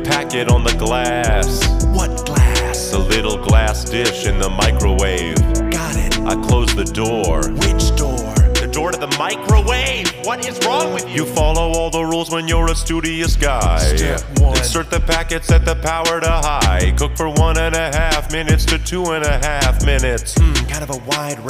packet on the glass. What glass? The little glass dish in the microwave. Got it. I close the door. Which door? The door to the microwave! What is wrong with you? You follow all the rules when you're a studious guy. Step 1. Insert the packet, set the power to high. Cook for 1.5 minutes to 2.5 minutes. Kind of a wide